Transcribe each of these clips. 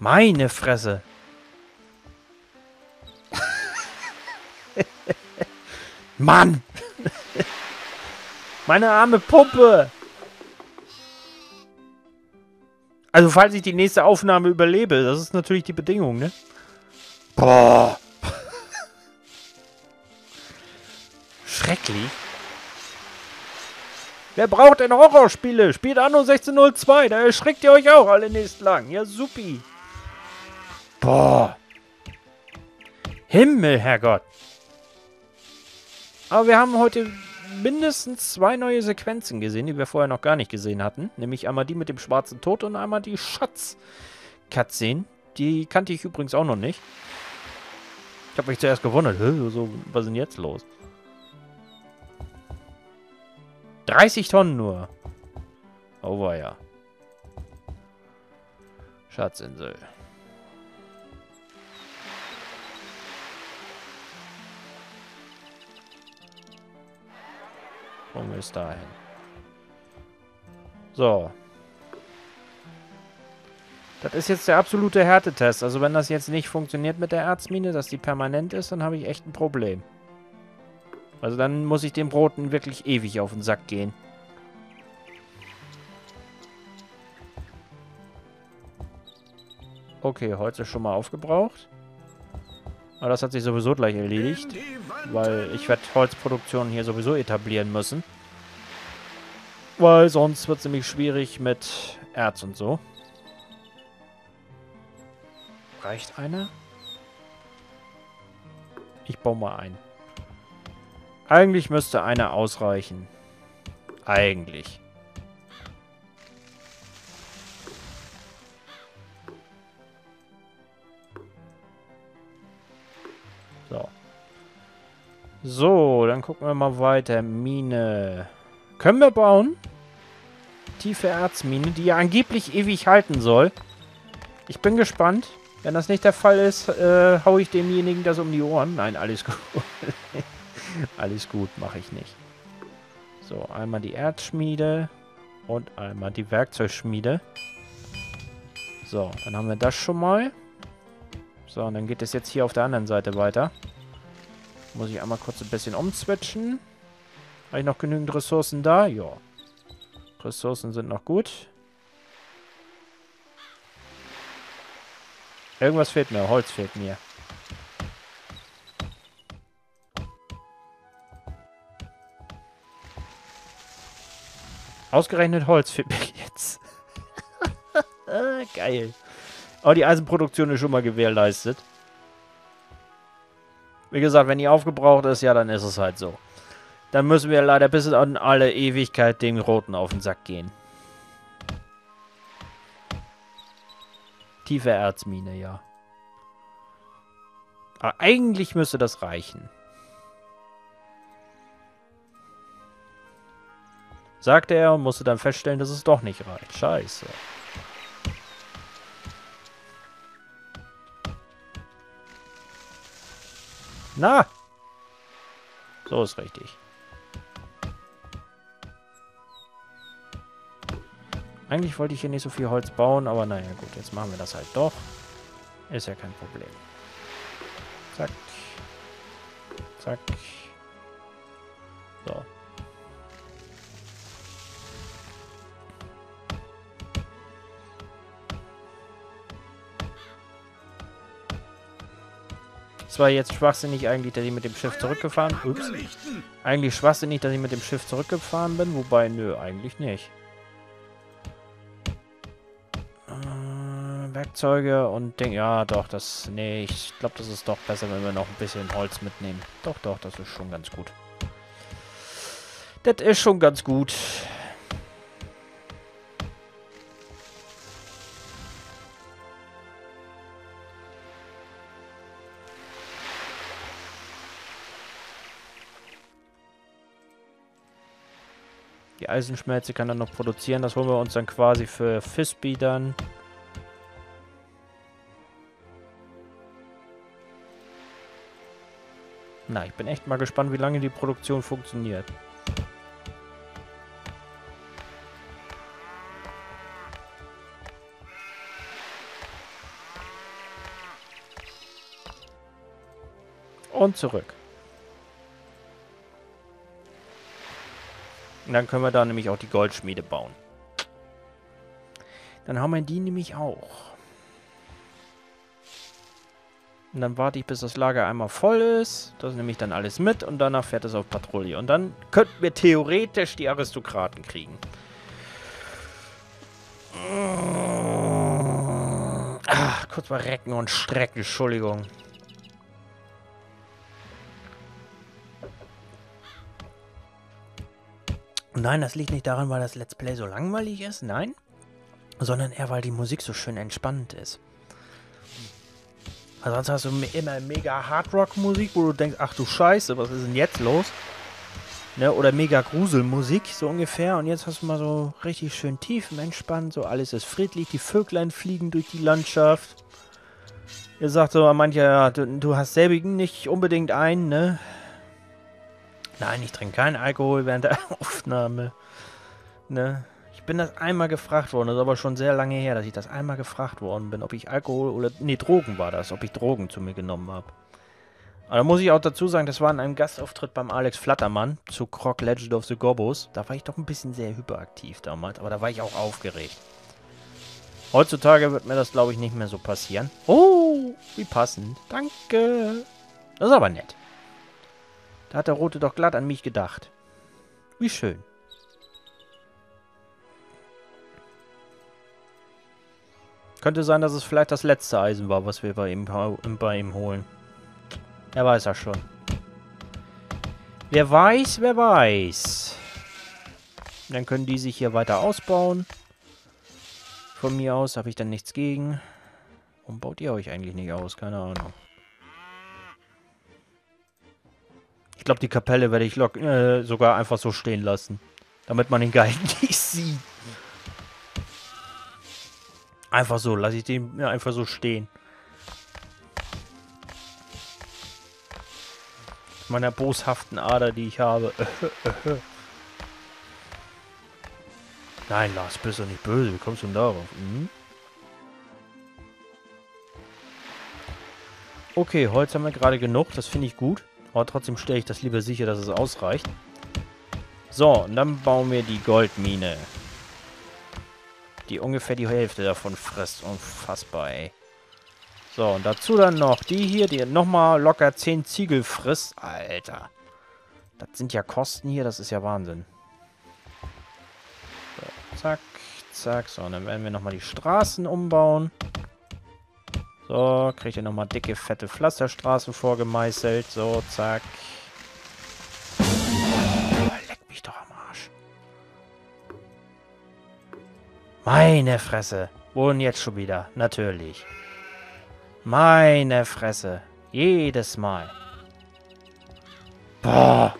Meine Fresse. Mann! Meine arme Puppe! Also, falls ich die nächste Aufnahme überlebe, das ist natürlich die Bedingung, ne? Boah! Schrecklich. Wer braucht denn Horrorspiele? Spielt Anno 1602, da erschreckt ihr euch auch alle nächst lang. Ja, supi. Boah. Himmel, Herrgott. Aber wir haben heute mindestens 2 neue Sequenzen gesehen, die wir vorher noch gar nicht gesehen hatten. Nämlich einmal die mit dem schwarzen Tod und einmal die Schatz-Cutscene. Die kannte ich übrigens auch noch nicht. Ich habe mich zuerst gewundert. Was ist denn jetzt los? 30 Tonnen nur. Oh, war ja. Schatzinsel. Kommen wir es dahin. So. Das ist jetzt der absolute Härtetest. Also wenn das jetzt nicht funktioniert mit der Erzmine, dass die permanent ist, dann habe ich echt ein Problem. Also dann muss ich dem Broten wirklich ewig auf den Sack gehen. Okay, Holz ist schon mal aufgebraucht. Aber das hat sich sowieso gleich erledigt. Weil ich werde Holzproduktion hier sowieso etablieren müssen. Weil sonst wird es nämlich schwierig mit Erz und so. Reicht einer? Ich baue mal ein. Eigentlich müsste einer ausreichen. Eigentlich. So. So, dann gucken wir mal weiter. Mine. Können wir bauen? Tiefe Erzmine, die ja angeblich ewig halten soll. Ich bin gespannt. Wenn das nicht der Fall ist, hau ich demjenigen das um die Ohren. Nein, alles gut. Alles gut, mache ich nicht. So, einmal die Erzschmiede und einmal die Werkzeugschmiede. So, dann haben wir das schon mal. So, und dann geht es jetzt hier auf der anderen Seite weiter. Muss ich einmal kurz ein bisschen umswitchen. Habe ich noch genügend Ressourcen da? Ja. Ressourcen sind noch gut. Irgendwas fehlt mir. Holz fehlt mir. Ausgerechnet Holz fehlt mir jetzt. Geil. Aber die Eisenproduktion ist schon mal gewährleistet. Wie gesagt, wenn die aufgebraucht ist, ja, dann ist es halt so. Dann müssen wir leider bis in alle Ewigkeit dem Roten auf den Sack gehen. Tiefe Erzmine, ja. Aber eigentlich müsste das reichen. Sagte er und musste dann feststellen, dass es doch nicht reicht. Scheiße. Na! So ist richtig. Eigentlich wollte ich hier nicht so viel Holz bauen, aber naja gut, jetzt machen wir das halt doch. Ist ja kein Problem. Zack. Zack. So. Es war jetzt schwachsinnig eigentlich, dass ich mit dem Schiff zurückgefahren bin. Ups. Eigentlich schwachsinnig, dass ich mit dem Schiff zurückgefahren bin, wobei, nö, eigentlich nicht. Werkzeuge und Ding. Ja, doch, das. Nee, ich glaube, das ist doch besser, wenn wir noch ein bisschen Holz mitnehmen. Doch, doch, das ist schon ganz gut. Das ist schon ganz gut. Die Eisenschmelze kann dann noch produzieren. Das holen wir uns dann quasi für Fisby dann. Na, ich bin echt mal gespannt, wie lange die Produktion funktioniert. Und zurück. Und dann können wir da nämlich auch die Goldschmiede bauen. Dann haben wir die nämlich auch. Und dann warte ich, bis das Lager einmal voll ist. Das nehme ich dann alles mit und danach fährt es auf Patrouille. Und dann könnten wir theoretisch die Aristokraten kriegen. Ach, kurz mal recken und strecken, Entschuldigung. Nein, das liegt nicht daran, weil das Let's Play so langweilig ist, nein. Sondern eher, weil die Musik so schön entspannt ist. Also sonst hast du immer mega Hardrock-Musik, wo du denkst, ach du Scheiße, was ist denn jetzt los? Ne? Oder mega Gruselmusik, so ungefähr. Und jetzt hast du mal so richtig schön tiefenentspannt, so alles ist friedlich, die Vöglein fliegen durch die Landschaft. Ihr sagt so mancher, ja, du hast selbigen nicht unbedingt ein, ne? Nein, ich trinke keinen Alkohol während der Aufnahme. Ne? Ich bin das einmal gefragt worden, das ist aber schon sehr lange her, dass ich das einmal gefragt worden bin, ob ich Alkohol oder... Nee, Drogen war das, ob ich Drogen zu mir genommen habe. Aber da muss ich auch dazu sagen, das war in einem Gastauftritt beim Alex Flattermann zu Croc Legend of the Gobbos. Da war ich doch ein bisschen sehr hyperaktiv damals, aber da war ich auch aufgeregt. Heutzutage wird mir das, glaube ich, nicht mehr so passieren. Oh, wie passend. Danke. Das ist aber nett. Da hat der Rote doch glatt an mich gedacht. Wie schön. Könnte sein, dass es vielleicht das letzte Eisen war, was wir bei ihm holen. Er weiß ja schon. Wer weiß, wer weiß. Dann können die sich hier weiter ausbauen. Von mir aus habe ich dann nichts gegen. Warum baut ihr euch eigentlich nicht aus? Keine Ahnung. Ich glaube, die Kapelle werde ich sogar einfach so stehen lassen. Damit man den Galgen nicht sieht. Einfach so, lasse ich den einfach so stehen. Meiner boshaften Ader, die ich habe. Nein, Lars, bist du nicht böse. Wie kommst du denn darauf? Hm? Okay, Holz haben wir gerade genug. Das finde ich gut. Aber trotzdem stelle ich das lieber sicher, dass es ausreicht. So, und dann bauen wir die Goldmine. Die ungefähr die Hälfte davon frisst. Unfassbar, ey. So, und dazu dann noch die hier, die nochmal locker 10 Ziegel frisst. Alter. Das sind ja Kosten hier, das ist ja Wahnsinn. So, zack, zack. So, und dann werden wir nochmal die Straßen umbauen. So, kriegt ihr nochmal dicke, fette Pflasterstraßen vorgemeißelt. So, zack. Oh, leck mich doch am Arsch. Meine Fresse. Wo denn jetzt schon wieder? Natürlich. Meine Fresse. Jedes Mal. Boah.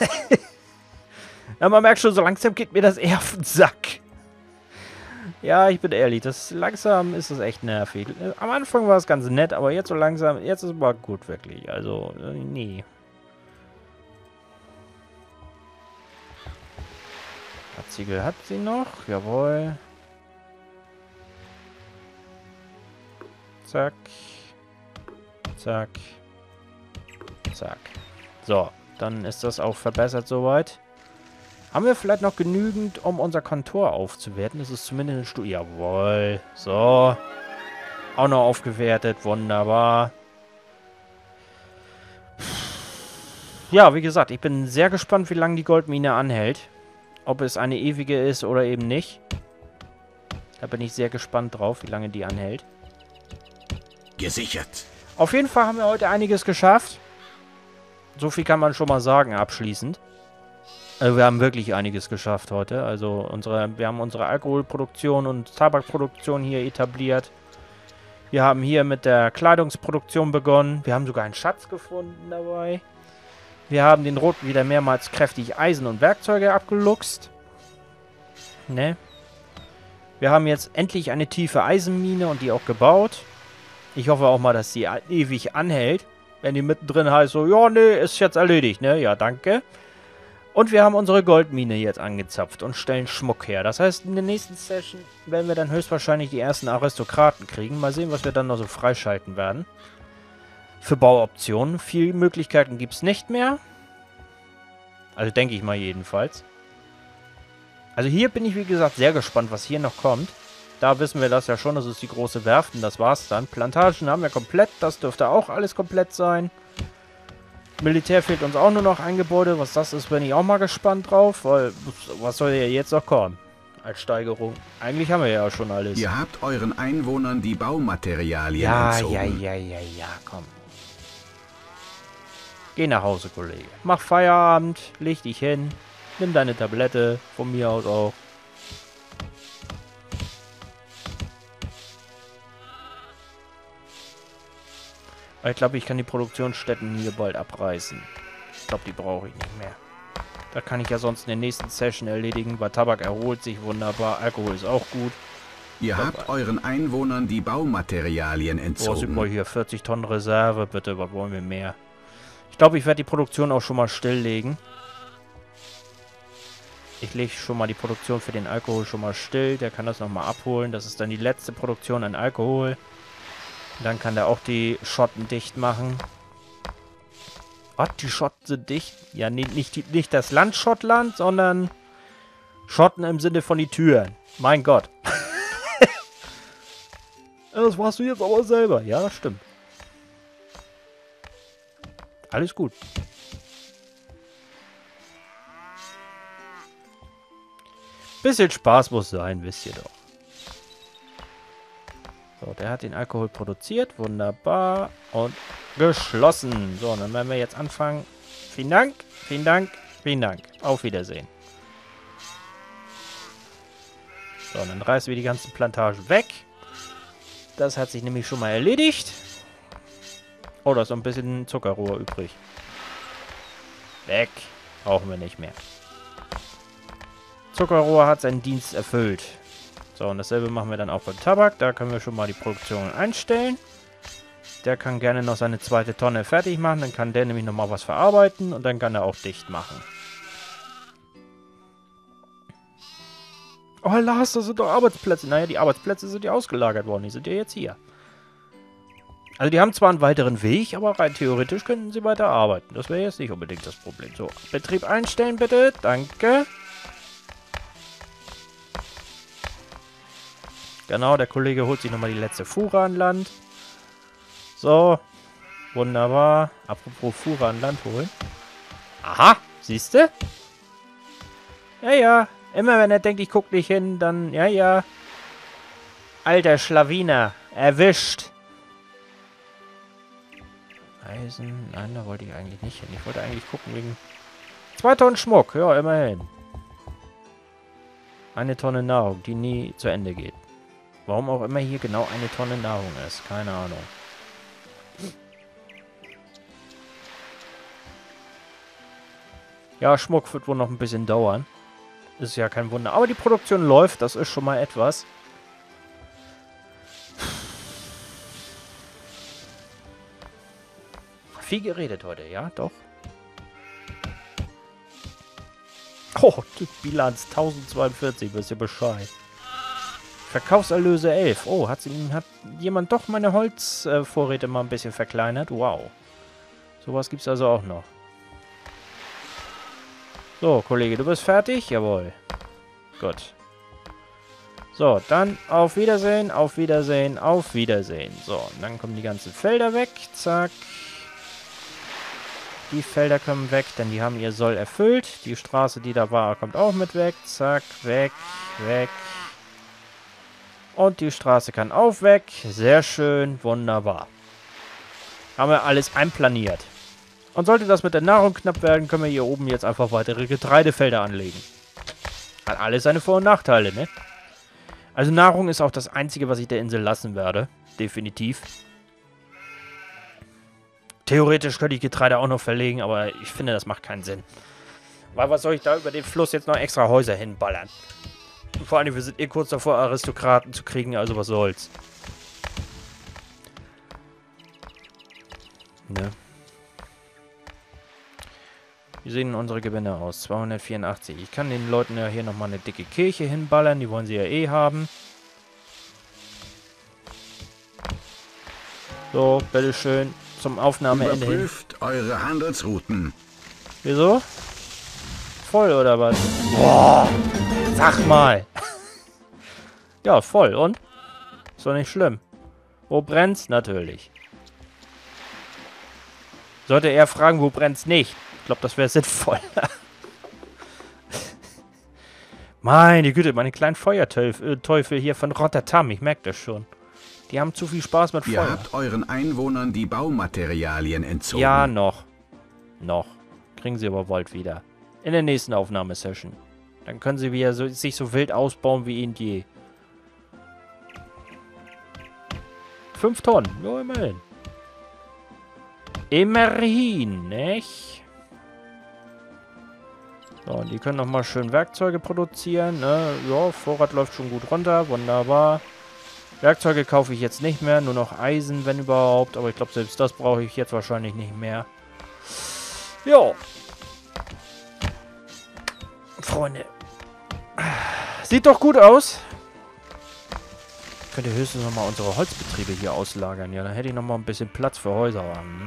Ja, man merkt schon, so langsam geht mir das eher auf den Sack. Ja, ich bin ehrlich, langsam ist das echt nervig. Am Anfang war es ganz nett, aber jetzt so langsam, jetzt ist es mal gut, wirklich. Also, nee. Ziegel hat sie noch, jawohl. Zack. Zack. Zack. So, dann ist das auch verbessert soweit. Haben wir vielleicht noch genügend, um unser Kontor aufzuwerten? Das ist zumindest eine Stufe. Jawohl. So. Auch noch aufgewertet. Wunderbar. Ja, wie gesagt, ich bin sehr gespannt, wie lange die Goldmine anhält. Ob es eine ewige ist oder eben nicht. Da bin ich sehr gespannt drauf, wie lange die anhält. Gesichert. Auf jeden Fall haben wir heute einiges geschafft. So viel kann man schon mal sagen, abschließend. Also wir haben wirklich einiges geschafft heute. Also wir haben unsere Alkoholproduktion und Tabakproduktion hier etabliert. Wir haben hier mit der Kleidungsproduktion begonnen. Wir haben sogar einen Schatz gefunden dabei. Wir haben den Roten wieder mehrmals kräftig Eisen und Werkzeuge abgeluchst. Ne? Wir haben jetzt endlich eine tiefe Eisenmine und die auch gebaut. Ich hoffe auch mal, dass die ewig anhält. Wenn die mittendrin heißt so, ja, nee, ist jetzt erledigt, ne? Ja, danke. Und wir haben unsere Goldmine jetzt angezapft und stellen Schmuck her. Das heißt, in der nächsten Session werden wir dann höchstwahrscheinlich die ersten Aristokraten kriegen. Mal sehen, was wir dann noch so freischalten werden. für Bauoptionen. Viele Möglichkeiten gibt es nicht mehr. Also denke ich mal jedenfalls. Also hier bin ich, wie gesagt, sehr gespannt, was hier noch kommt. Da wissen wir das ja schon, das ist die große Werft und das war's dann. Plantagen haben wir komplett, das dürfte auch alles komplett sein. Militär fehlt uns auch nur noch ein Gebäude. Was das ist, bin ich auch mal gespannt drauf, weil was soll ja jetzt noch kommen als Steigerung? Eigentlich haben wir ja schon alles. Ihr habt euren Einwohnern die Baumaterialien entzogen. Ja, komm. Geh nach Hause, Kollege. Mach Feierabend, leg dich hin, nimm deine Tablette, von mir aus auch. Ich glaube, ich kann die Produktionsstätten hier bald abreißen. Ich glaube, die brauche ich nicht mehr. Da kann ich ja sonst in der nächsten Session erledigen, weil Tabak erholt sich wunderbar, Alkohol ist auch gut. Ihr habt euren Einwohnern die Baumaterialien Boah, sieht mal entzogen. hier, 40 Tonnen Reserve, bitte, was wollen wir mehr? Ich glaube, ich werde die Produktion auch schon mal stilllegen. Ich lege schon mal die Produktion für den Alkohol schon mal still. Der kann das nochmal abholen. Das ist dann die letzte Produktion an Alkohol. Und dann kann der auch die Schotten dicht machen. Was? Die Schotten sind dicht? Ja, nicht das Land Schottland, sondern Schotten im Sinne von die Türen. Mein Gott. Das warst du jetzt aber selber. Ja, das stimmt. Alles gut. Bisschen Spaß muss sein, wisst ihr doch. So, der hat den Alkohol produziert. Wunderbar. Und geschlossen. So, dann werden wir jetzt anfangen. Vielen Dank, vielen Dank, vielen Dank. Auf Wiedersehen. So, dann reißen wir die ganzen Plantagen weg. Das hat sich nämlich schon mal erledigt. Oh, da ist noch ein bisschen Zuckerrohr übrig. Weg. Brauchen wir nicht mehr. Zuckerrohr hat seinen Dienst erfüllt. So, und dasselbe machen wir dann auch beim Tabak. Da können wir schon mal die Produktion einstellen. Der kann gerne noch seine zweite Tonne fertig machen. Dann kann der nämlich nochmal was verarbeiten. Und dann kann er auch dicht machen. Oh, Lars, das sind doch Arbeitsplätze. Naja, die Arbeitsplätze sind ja ausgelagert worden. Die sind ja jetzt hier. Also die haben zwar einen weiteren Weg, aber rein theoretisch könnten sie weiter arbeiten. Das wäre jetzt nicht unbedingt das Problem. So, Betrieb einstellen bitte. Danke. Genau, der Kollege holt sich nochmal die letzte Fuhre an Land. So, wunderbar. Apropos Fuhre an Land holen. Aha, siehst du? Ja. Immer wenn er denkt, ich guck nicht hin, dann, ja. Alter Schlawiner, erwischt. Eisen, nein, da wollte ich eigentlich nicht hin. Ich wollte eigentlich gucken wegen 2 Tonnen Schmuck, ja, immerhin. 1 Tonne Nahrung, die nie zu Ende geht. Warum auch immer hier genau 1 Tonne Nahrung ist, keine Ahnung. Ja, Schmuck wird wohl noch ein bisschen dauern. Ist ja kein Wunder. Aber die Produktion läuft, das ist schon mal etwas. Viel geredet heute, ja, doch. Oh, die Bilanz 1042, wisst ihr Bescheid. Verkaufserlöse 11. Oh, hat jemand doch meine Holzvorräte mal ein bisschen verkleinert? Wow. Sowas gibt's also auch noch. So, Kollege, du bist fertig? Jawohl. Gut. So, dann auf Wiedersehen, auf Wiedersehen, auf Wiedersehen. So, und dann kommen die ganzen Felder weg. Zack. Die Felder kommen weg, denn die haben ihr Soll erfüllt. Die Straße, die da war, kommt auch mit weg. Zack, weg, weg. Und die Straße kann auch weg. Sehr schön, wunderbar. Haben wir alles einplaniert. Und sollte das mit der Nahrung knapp werden, können wir hier oben jetzt einfach weitere Getreidefelder anlegen. Hat alles seine Vor- und Nachteile, ne? Also Nahrung ist auch das Einzige, was ich der Insel lassen werde. Definitiv. Theoretisch könnte ich Getreide auch noch verlegen, aber ich finde, das macht keinen Sinn. Weil was soll ich da über den Fluss jetzt noch extra Häuser hinballern? Und vor allem, wir sind kurz davor, Aristokraten zu kriegen, also was soll's. Ne? Wie sehen unsere Gewinne aus? 284. Ich kann den Leuten ja hier nochmal eine dicke Kirche hinballern. Die wollen sie ja eh haben. So, bitteschön. zum Aufnahmeende hin. Überprüft eure Handelsrouten. Wieso? Voll oder was? Boah, sag mal. Ja, voll. Und? Ist doch nicht schlimm. Wo brennt's? Natürlich. Sollte er fragen, wo brennt's nicht? Ich glaube, das wäre sinnvoll. Meine Güte, meine kleinen Feuerteufel hier von Rotterdam. Ich merke das schon. Die haben zu viel Spaß mit Feuer. Ihr habt euren Einwohnern die Baumaterialien entzogen. Ja, noch. Noch. Kriegen sie aber bald wieder. In der nächsten Aufnahmesession. Dann können sie wieder sich so wild ausbauen wie ihnen je. 5 Tonnen. Ja, immerhin. Immerhin, nicht? So, und die können nochmal schön Werkzeuge produzieren. Ne? Ja, Vorrat läuft schon gut runter. Wunderbar. Werkzeuge kaufe ich jetzt nicht mehr. Nur noch Eisen, wenn überhaupt. Aber ich glaube, selbst das brauche ich jetzt wahrscheinlich nicht mehr. Ja. Freunde. Sieht doch gut aus. Ich könnte höchstens nochmal unsere Holzbetriebe hier auslagern. Ja, dann hätte ich nochmal ein bisschen Platz für Häuser.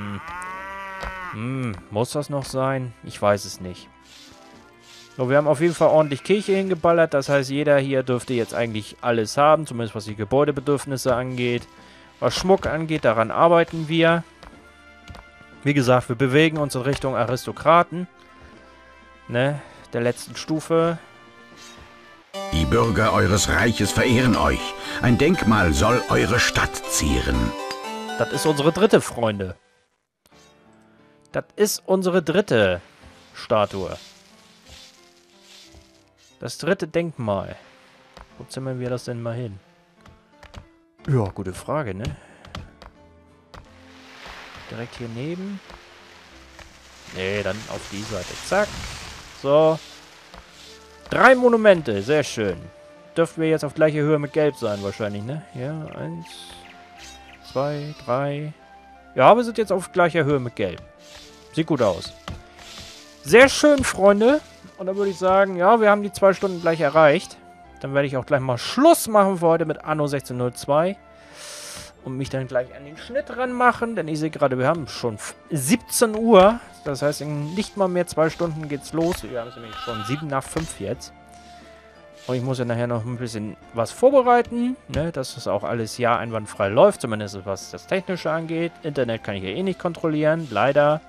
Muss das noch sein? Ich weiß es nicht. So, wir haben auf jeden Fall ordentlich Kirche hingeballert. Das heißt, jeder hier dürfte jetzt eigentlich alles haben. Zumindest was die Gebäudebedürfnisse angeht. Was Schmuck angeht, daran arbeiten wir. Wie gesagt, wir bewegen uns in Richtung Aristokraten. Ne? Der letzten Stufe. Die Bürger eures Reiches verehren euch. Ein Denkmal soll eure Stadt zieren. Das ist unsere dritte, Freunde. Das ist unsere dritte Statue. Das dritte Denkmal. Wo zimmern wir das denn mal hin? Ja, gute Frage, ne? Direkt hier neben. Nee, dann auf die Seite. Zack. So. 3 Monumente. Sehr schön. Dürften wir jetzt auf gleicher Höhe mit Gelb sein, wahrscheinlich, ne? Ja, 1, 2, 3. Ja, wir sind jetzt auf gleicher Höhe mit Gelb. Sieht gut aus. Sehr schön, Freunde. Und dann würde ich sagen, ja, wir haben die 2 Stunden gleich erreicht. Dann werde ich auch gleich mal Schluss machen für heute mit Anno 1602. Und mich dann gleich an den Schnitt ranmachen. Denn ich sehe gerade, wir haben schon 17 Uhr. Das heißt, in nicht mal mehr 2 Stunden geht's los. Wir haben es nämlich schon 7 nach 5 jetzt. Und ich muss ja nachher noch ein bisschen was vorbereiten. Ne, dass das auch alles ja einwandfrei läuft. Zumindest was das Technische angeht. Internet kann ich ja eh nicht kontrollieren. Leider.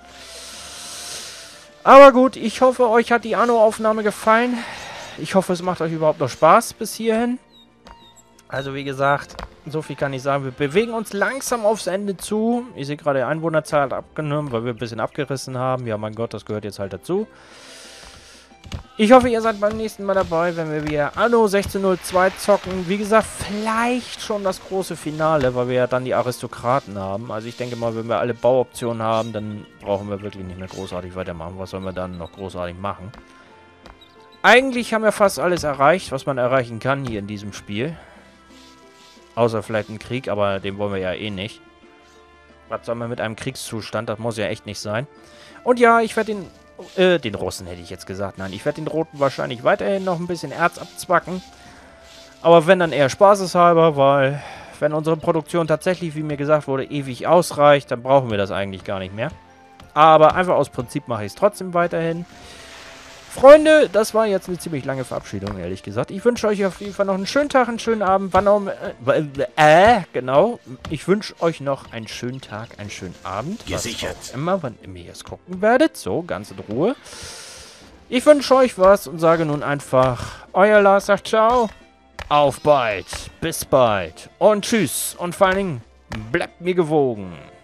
Aber gut, ich hoffe, euch hat die Anno-Aufnahme gefallen. Ich hoffe, es macht euch überhaupt noch Spaß bis hierhin. Also wie gesagt, so viel kann ich sagen. Wir bewegen uns langsam aufs Ende zu. Ich sehe gerade, die Einwohnerzahl hat abgenommen, weil wir ein bisschen abgerissen haben. Ja, mein Gott, das gehört jetzt halt dazu. Ich hoffe, ihr seid beim nächsten Mal dabei, wenn wir wieder Anno 1602 zocken. Wie gesagt, vielleicht schon das große Finale, weil wir ja dann die Aristokraten haben. Also ich denke mal, wenn wir alle Bauoptionen haben, dann brauchen wir wirklich nicht mehr großartig weitermachen. Was sollen wir dann noch großartig machen? Eigentlich haben wir fast alles erreicht, was man erreichen kann hier in diesem Spiel. Außer vielleicht ein Krieg, aber den wollen wir ja eh nicht. Was soll man mit einem Kriegszustand? Das muss ja echt nicht sein. Und ja, ich werde den Russen hätte ich jetzt gesagt. Nein, ich werde den Roten wahrscheinlich weiterhin noch ein bisschen Erz abzwacken. Aber wenn dann eher spaßeshalber, weil wenn unsere Produktion tatsächlich, wie mir gesagt wurde, ewig ausreicht, dann brauchen wir das eigentlich gar nicht mehr. Aber einfach aus Prinzip mache ich es trotzdem weiterhin. Freunde, das war jetzt eine ziemlich lange Verabschiedung, ehrlich gesagt. Ich wünsche euch auf jeden Fall noch einen schönen Tag, einen schönen Abend. Wann auch... genau. Ich wünsche euch noch einen schönen Tag, einen schönen Abend. Gesichert. Was auch immer, wann ihr es gucken werdet. So, ganz in Ruhe. Ich wünsche euch was und sage nun einfach, euer Lars sagt ciao. Auf bald. Bis bald. Und tschüss. Und vor allen Dingen, bleibt mir gewogen.